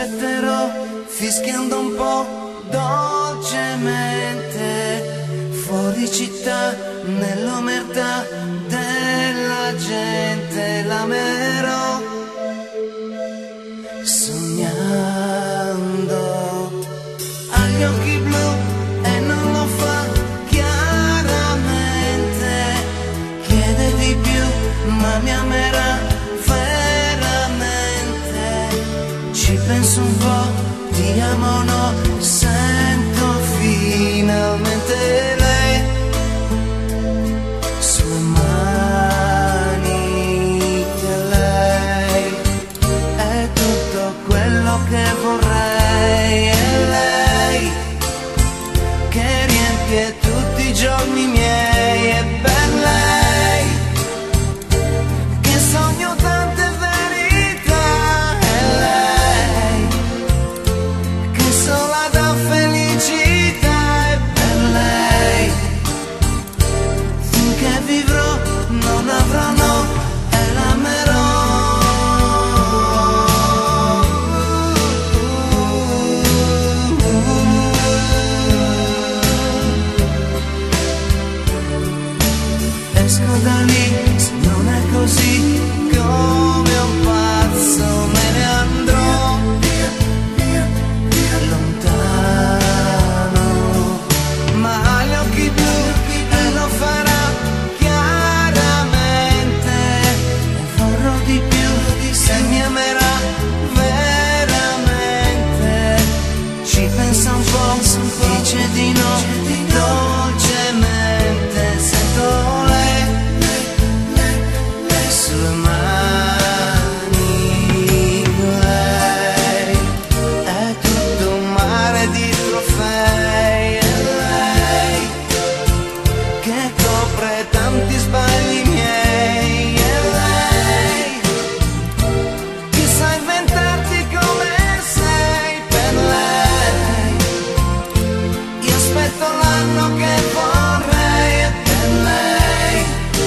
aspetterò fischiando un po' dolcemente fuori città, nell'omertà della gente l'amerò sognando. Ha gli occhi blu e non lo fa chiaramente, chiede di più ma mi amerà veramente. Ci penso un po', ti amo o no, sento finalmente lei sulle mani, che lei è tutto quello che vorrei, è lei che riempie tutti i giorni miei, è per lei che sogno tante verità, è lei che sola dà felicità, è per lei finché vivrò non avrò no e l'amerò. Esco da lì, se non è così, come un pazzo me ne andrò lontano, ma ha gli occhi blu e lo farà chiaramente, e vorrò di più se mi amerà veramente. Ci pensa un po', dice di no, dolcemente sento lei sulle mani, lei è tutto un mare di trofei, è lei che copre tanti sbagli miei, è lei che sa inventarti come sei, per lei io aspetto l'anno che vorrei, è per lei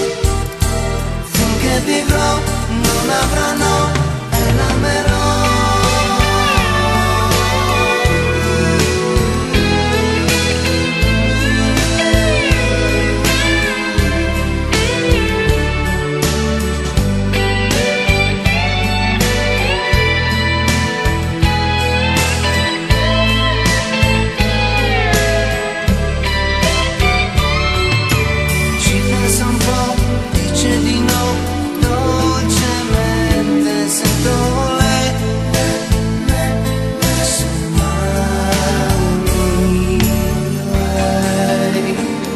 finché vivrò non avrò no e l'amerò. Ci pensa un po', dice di no, dolcemente sento lei sulle mani, lei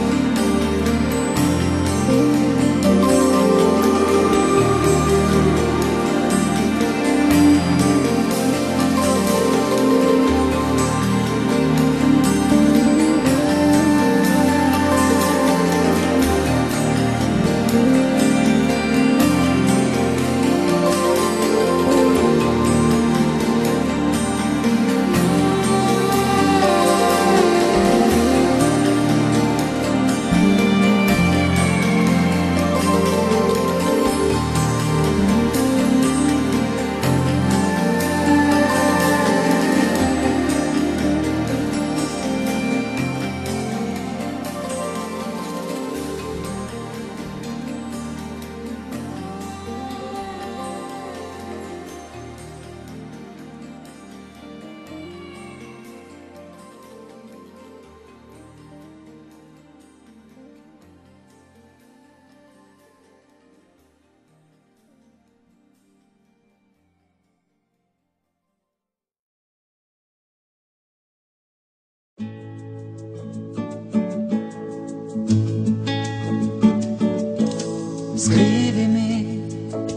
Scrivimi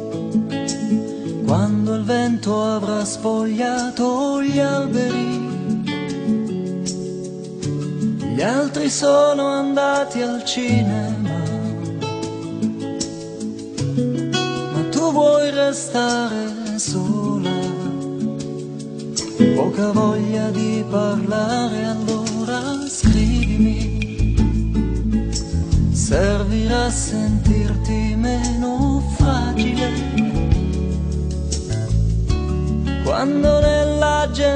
quando il vento avrà spogliato gli alberi, gli altri sono andati al cinema, ma tu vuoi restare sola, poca voglia di parlare, allora scrivimi. Servirà a sentirti meno fragile quando nella gente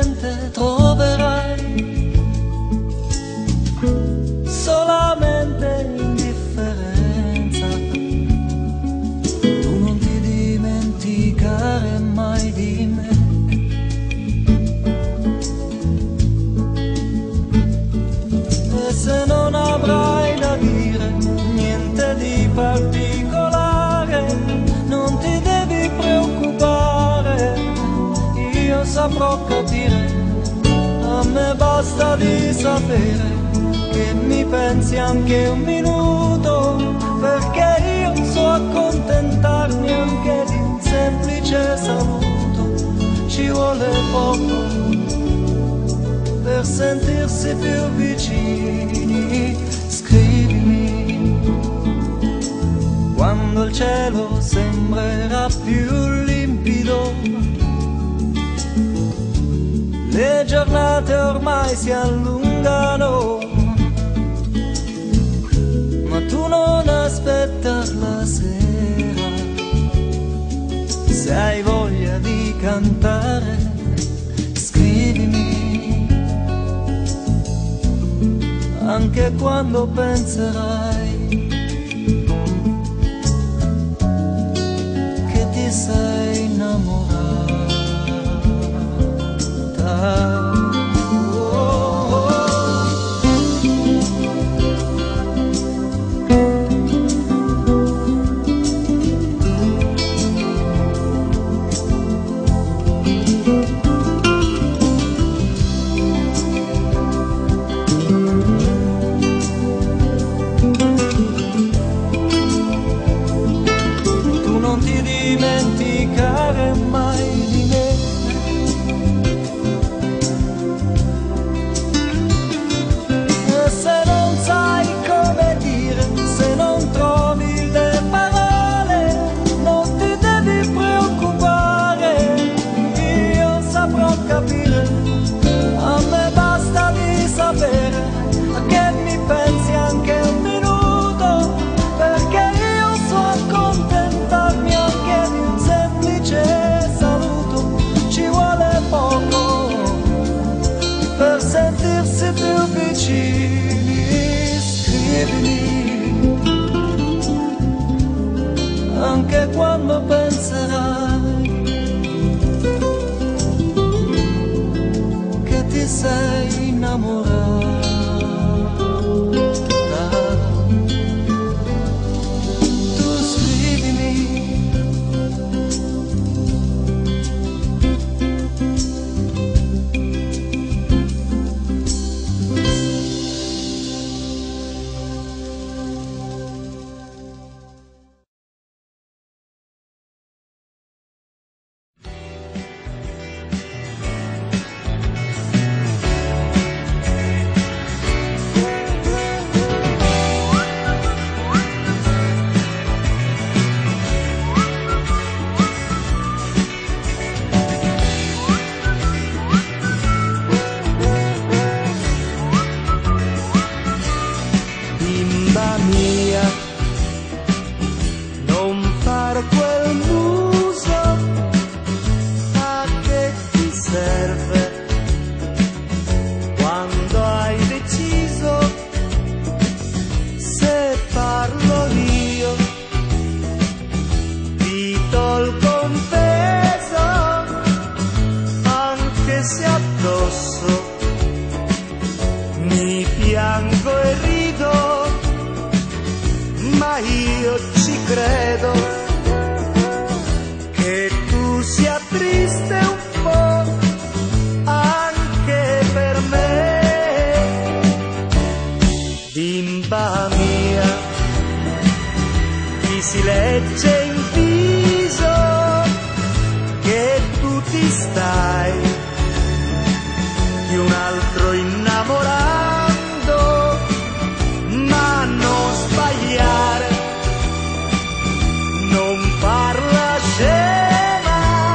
saprò capire. A me basta di sapere che mi pensi anche un minuto, perché io so accontentarmi anche di un semplice saluto. Ci vuole poco per sentirsi più vicini. Scrivimi quando il cielo sembrerà più limpido. Le giornate ormai si allungano, ma tu non aspettar la sera. Se hai voglia di cantare, scrivimi, anche quando penserai che ti sei innamorata. Tu non ti dimenticare mai di me. Se non sai come dire, se non trovi le parole, non ti devi preoccupare, io saprò capire. A me basta di sapere che mi pensi anche un minuto, perché io so accontentarmi anche di un semplice saluto. Ci vuole poco per sentirsi più vicini. Scrivimi, anche quando penserai che ti sei innamorata. Tu scrivimi, bimba mia, non far quel muso, a che ti serve quando hai deciso? Se parlo io ti tolgo un peso, anche se addosso mi piango e rido, ma io ci credo che tu sia triste un po' anche per me. Bimba mia, ti si legge in viso che tu ti stai di un altro innamorando, ma non sbagliare, non farla scema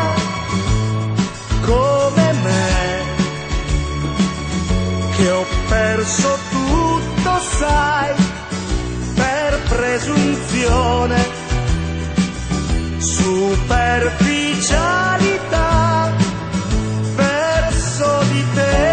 come me, che ho perso tutto, sai, per presunzione, superficialità verso di te.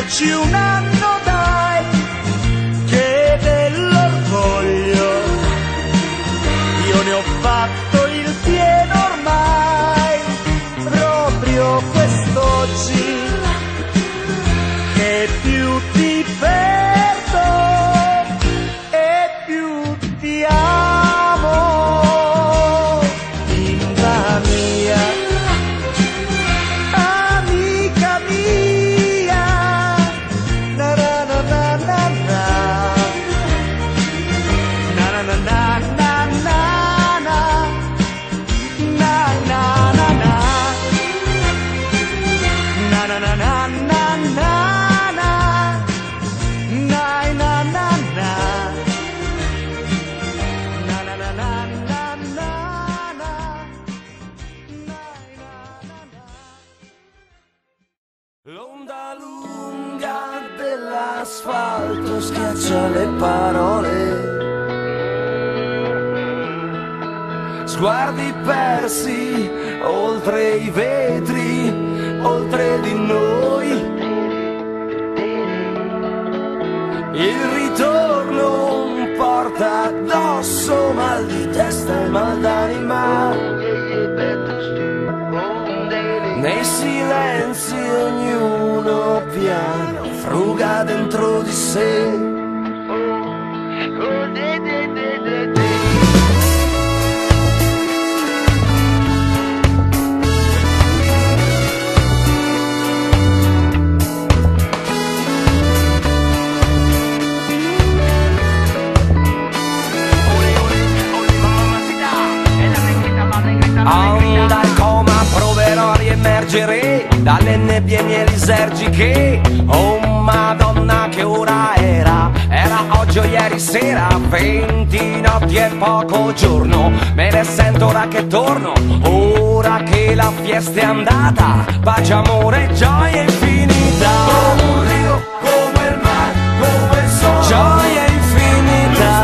dici un anno dai, che dell'orgoglio io ne ho fatto il pieno ormai, proprio quest'oggi che più ti perdo e più ti amo, linda mia, amica mia, na na na na na na, na na na na na na, na na na na, na na na na na na. L'onda lunga dell'asfalto schiaccia le parole, sguardi persi oltre i vetri, oltre di noi. Il ritorno porta addosso mal di testa e mal d'anima. Nei silenzi ognuno piano fruga dentro di sé. Onda il coma, proverò a riemergere dalle nebbie mielisergiche. Oh Madonna, che ora era? Era oggi o ieri sera? 20 notti e poco giorno. Me ne sento ora che torno, ora che la fiesta è andata. Pace, amore, gioia infinita. Come un rio, come il mare, come il sole. Gioia infinita.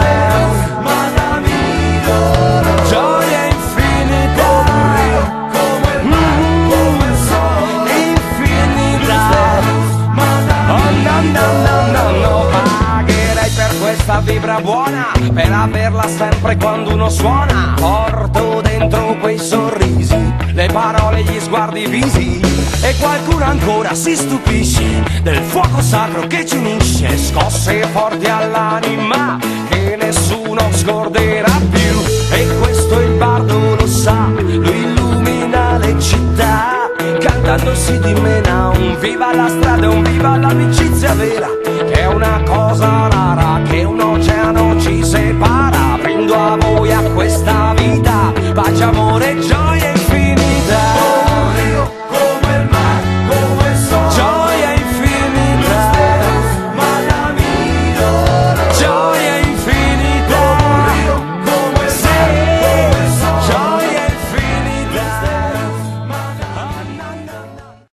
Questa vibra buona per averla sempre quando uno suona. Porto dentro quei sorrisi, le parole, gli sguardi, i visi. E qualcuno ancora si stupisce del fuoco sacro che ci unisce. Scosse forti all'anima che nessuno scorderà più. E questo il bardo lo sa, lui illumina le città, cantando si dimena un viva la strada, un viva l'amicizia vera, che è una cosa rara che un oceano